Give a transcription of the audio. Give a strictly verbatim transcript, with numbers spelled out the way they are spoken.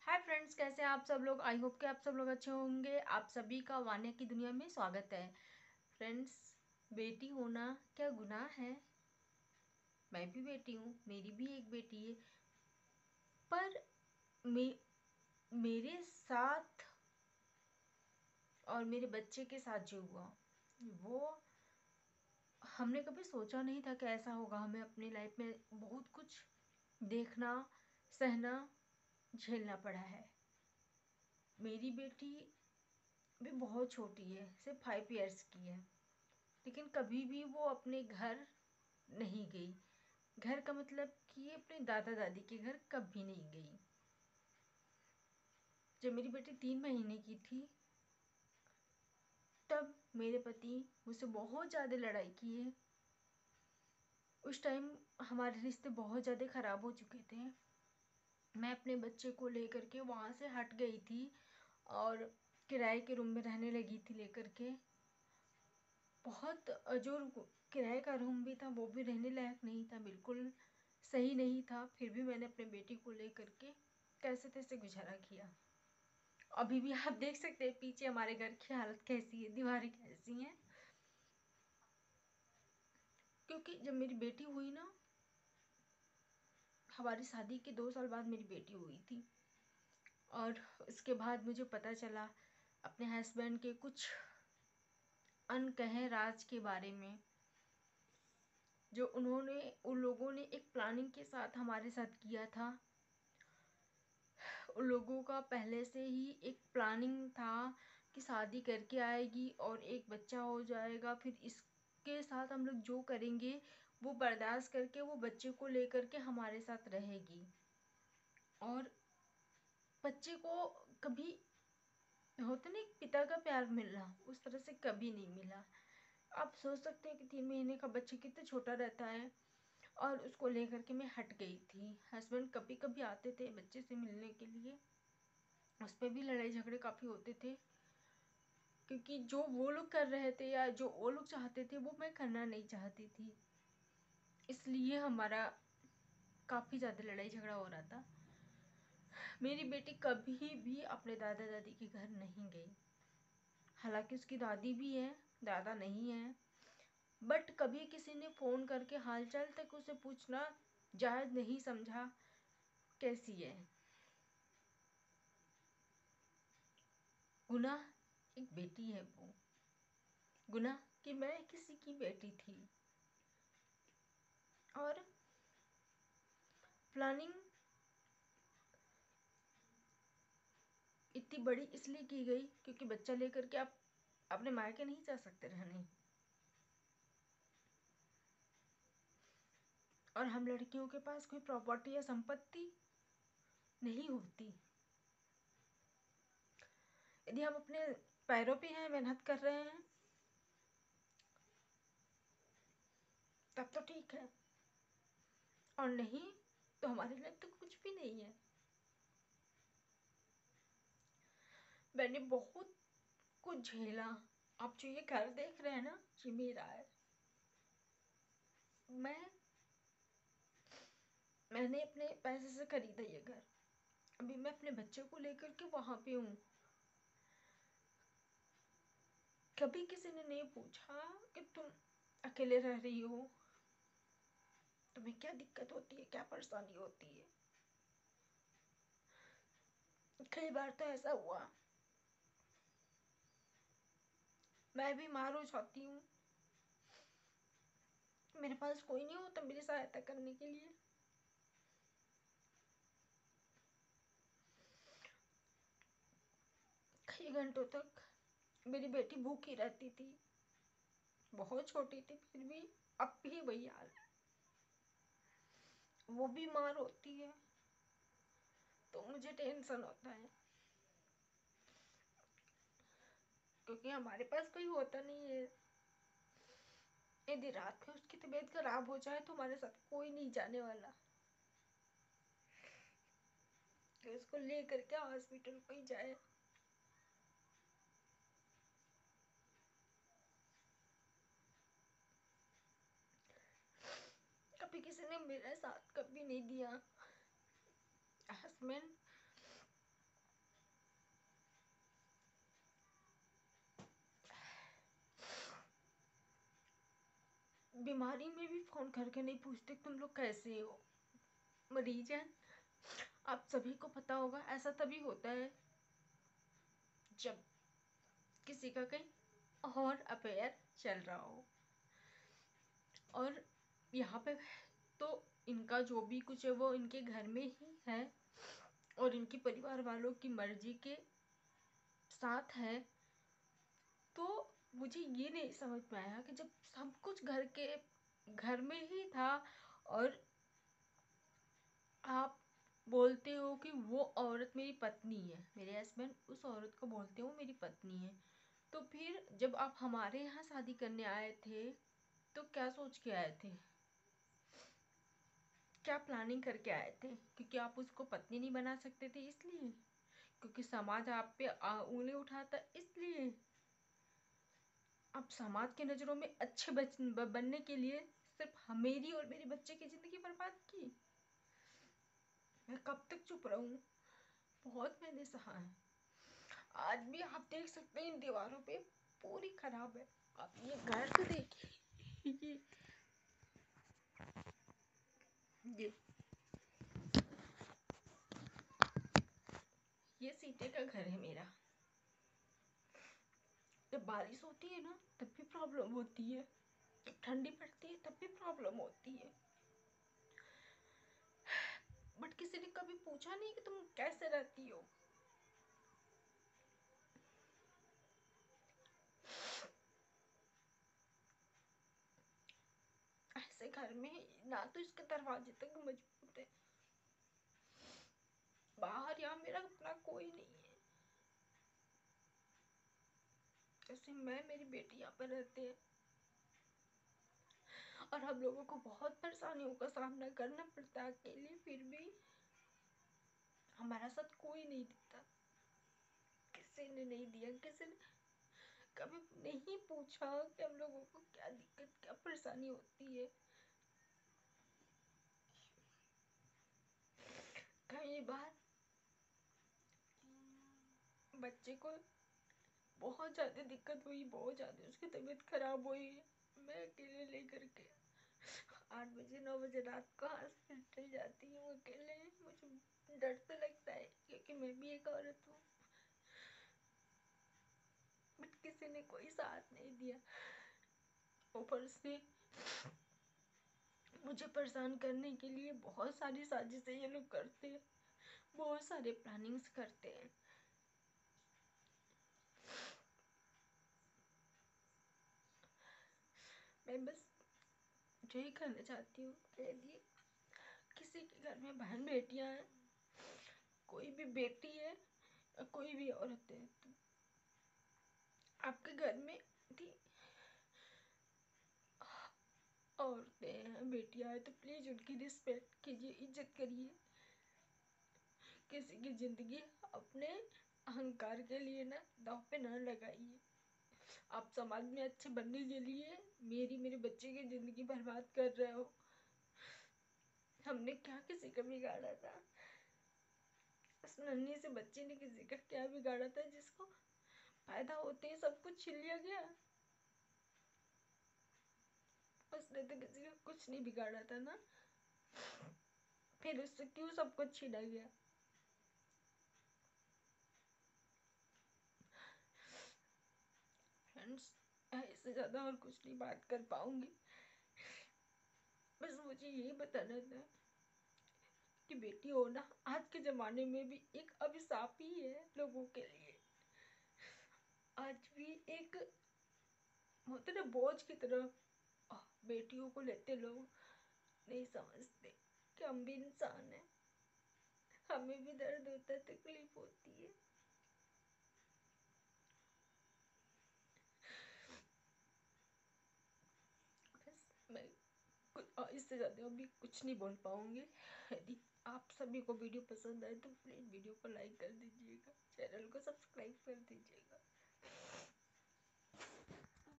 Hi friends, कैसे हैं आप सब लोग। आई होप कि आप सब लोग अच्छे होंगे। आप सभी का वान्या की दुनिया में स्वागत है। फ्रेंड्स, बेटी होना क्या गुनाह है? मैं भी बेटी हूँ, मेरी भी एक बेटी है। पर मे, मेरे साथ और मेरे बच्चे के साथ जो हुआ वो हमने कभी सोचा नहीं था कि ऐसा होगा। हमें अपनी लाइफ में बहुत कुछ देखना, सहना, झेलना पड़ा है। मेरी बेटी भी बहुत छोटी है, सिर्फ फाइव इयर्स की है, लेकिन कभी भी वो अपने घर नहीं गई। घर का मतलब कि अपने दादा दादी के घर कभी नहीं गई। जब मेरी बेटी तीन महीने की थी तब मेरे पति मुझसे बहुत ज़्यादा लड़ाई किए। उस टाइम हमारे रिश्ते बहुत ज़्यादा ख़राब हो चुके थे। मैं अपने बच्चे को लेकर के वहाँ से हट गई थी और किराए के रूम में रहने लगी थी लेकर के। बहुत जो किराए का रूम भी था वो भी रहने लायक नहीं था, बिल्कुल सही नहीं था। फिर भी मैंने अपने बेटी को लेकर के कैसे तैसे गुजारा किया। अभी भी आप देख सकते हैं पीछे हमारे घर की हालत कैसी है, दीवारें कैसी हैं। क्योंकि जब मेरी बेटी हुई ना, हमारी शादी के दो साल बाद मेरी बेटी हुई थी, और उसके बाद मुझे पता चला अपने हस्बैंड के कुछ अनकहे राज के बारे में, जो उन्होंने उन लोगों ने एक प्लानिंग के साथ हमारे साथ किया था। उन लोगों का पहले से ही एक प्लानिंग था कि शादी करके आएगी और एक बच्चा हो जाएगा, फिर इसके साथ हम लोग जो करेंगे वो बर्दाश्त करके वो बच्चे को लेकर के हमारे साथ रहेगी, और बच्चे को कभी होता नहीं पिता का प्यार मिलना, उस तरह से कभी नहीं मिला। आप सोच सकते हैं कि तीन महीने का बच्चा कितना छोटा रहता है। और उसको लेकर के मैं हट गई थी। हस्बैंड कभी कभी आते थे बच्चे से मिलने के लिए, उस पर भी लड़ाई झगड़े काफ़ी होते थे, क्योंकि जो वो लोग कर रहे थे या जो वो लोग चाहते थे वो मैं करना नहीं चाहती थी। इसलिए हमारा काफ़ी ज़्यादा लड़ाई झगड़ा हो रहा था। मेरी बेटी कभी भी अपने दादा दादी के घर नहीं गई। हालांकि उसकी दादी भी है, दादा नहीं है, बट कभी किसी ने फ़ोन करके हालचाल तक उसे पूछना जायज़ नहीं समझा। कैसी है? गुनाह एक बेटी है वो, गुनाह कि मैं किसी की बेटी थी। और प्लानिंग इतनी बड़ी इसलिए की गई क्योंकि बच्चा लेकर के आप अपने मायके नहीं जा सकते रहने, और हम लड़कियों के पास कोई प्रॉपर्टी या संपत्ति नहीं होती। यदि हम अपने पैरों पे हैं, मेहनत कर रहे हैं, तब तो ठीक है, और नहीं तो हमारे लिए तो कुछ भी नहीं है। मैंने बहुत कुछ झेला। आप जो ये घर देख रहे हैं ना, ये मेरा है। मैं मैंने अपने पैसे से खरीदा ये घर। अभी मैं अपने बच्चे को लेकर के वहां पे हूँ। कभी किसी ने नहीं पूछा कि तुम अकेले रह रही हो, तुम्हें क्या दिक्कत होती है, क्या परेशानी होती है। कई बार तो ऐसा हुआ मैं भी मार हो जाती हूँ, मेरे पास कोई नहीं होता मेरी सहायता करने के लिए। कई घंटों तक मेरी बेटी भूखी रहती थी, बहुत छोटी थी फिर भी। अब भी वही हाल है, वो बीमार होती है तो मुझे टेंशन होता है, क्योंकि हमारे पास कोई होता नहीं है। यदि रात में उसकी तबीयत खराब हो जाए तो हमारे साथ कोई नहीं जाने वाला कि उसको लेकर के हॉस्पिटल कोई जाए। कभी किसी ने मेरा साथ कभी नहीं दिया। हस्बैंड बीमारी में भी फ़ोन करके नहीं पूछते तुम लोग कैसे हो, मरीज हैं। आप सभी को पता होगा ऐसा तभी होता है जब किसी का कहीं और अफेयर चल रहा हो। और यहाँ पे तो इनका जो भी कुछ है वो इनके घर में ही है और इनके परिवार वालों की मर्जी के साथ है। तो मुझे ये नहीं समझ में आया कि जब सब कुछ घर के घर में ही था और आप बोलते हो कि वो औरत मेरी पत्नी है, मेरे हस्बैंड उस औरत को बोलते हो मेरी पत्नी है, तो फिर जब आप हमारे यहाँ शादी करने आए थे तो क्या सोच के आए थे, क्या प्लानिंग करके आए थे? क्योंकि आप उसको पत्नी नहीं बना सकते थे इसलिए, क्योंकि समाज आप पे उंगली उठाता इसलिए, आप समाज की नज़रों में अच्छे बच बनने के लिए सिर्फ मेरी और मेरे बच्चे की ज़िंदगी बर्बाद की। मैं कब तक चुप रहूं? बहुत मैंने सहा है। आज भी आप देख सकते हैं इन दीवारों पे पूरी खराब है। आप ये घर तो देखिए, ये ये सीटे का घर है मेरा। जब बारिश होती है ना तब भी प्रॉब्लम होती है, जब ठंडी पड़ती है तब भी प्रॉब्लम होती है। बट किसी ने कभी पूछा नहीं कि तुम कैसे रहती हो। ऐसे घर में ना तो इसके दरवाजे तक मजबूत है, बाहर यहाँ मेरा अपना कोई नहीं है। जैसे मैं मेरी बेटी यहाँ पर रहते हैं और हम लोगों को बहुत परेशानियों का सामना करना पड़ता है अकेले, फिर भी हमारा साथ कोई नहीं देता, किसी ने नहीं दिया, किसी ने कभी नहीं पूछा कि हम लोगों को क्या दिक्कत क्या परेशानी होती है। कई बार बच्चे को बहुत ज़्यादा दिक्कत हुई, बहुत ज़्यादा उसकी तबीयत खराब हुई, मैं अकेले लेकर के आठ बजे नौ बजे रात को हॉस्पिटल जाती हूँ अकेले। मुझे डर तो लगता है क्योंकि मैं भी एक औरत हूँ, बट किसी ने कोई साथ नहीं दिया। ऊपर से मुझे परेशान करने के लिए बहुत सारी साजिशें ये लोग करते हैं, बहुत सारे प्लानिंग्स करते हैं। मैं बस यही कहना चाहती हूँ कि यदि किसी के घर में बहन बेटियां हैं, कोई भी बेटी है या कोई भी औरत है, तो आपके घर में थी औरतें हैं बेटियां हैं तो प्लीज उनकी रिस्पेक्ट कीजिए, इज्जत करिए। किसी की जिंदगी अपने अहंकार के लिए ना दांव पे ना लगाइए। आप समाज में अच्छे बनने के लिए मेरी मेरे बच्चे की जिंदगी बर्बाद कर रहे हो। हमने क्या किसी का बिगाड़ा था? उस नन्ही से बच्चे ने किसी का क्या बिगाड़ा था जिसको पैदा होते ही सब कुछ छीन लिया गया? उसने तो किसी का कुछ नहीं बिगाड़ा था ना, फिर उससे क्यों सब कुछ छीना गया? फ्रेंड्स, इससे ज्यादा और कुछ नहीं बात कर पाऊंगी। बस मुझे यही बताना था कि बेटी होना आज के जमाने में भी एक अभिशाप ही है लोगों के लिए। आज भी एक होते ना बोझ की तरह बेटियों को लेते लोग, नहीं समझते कि हम भी इंसान हैं, हमें भी दर्द होता है, तकलीफ होती है। बस मैं कुछ इससे ज़्यादा अभी कुछ नहीं बोल पाऊंगी। यदि आप सभी को वीडियो पसंद आए तो प्लीज़ वीडियो को लाइक कर दीजिएगा, चैनल को सब्सक्राइब कर दीजिएगा।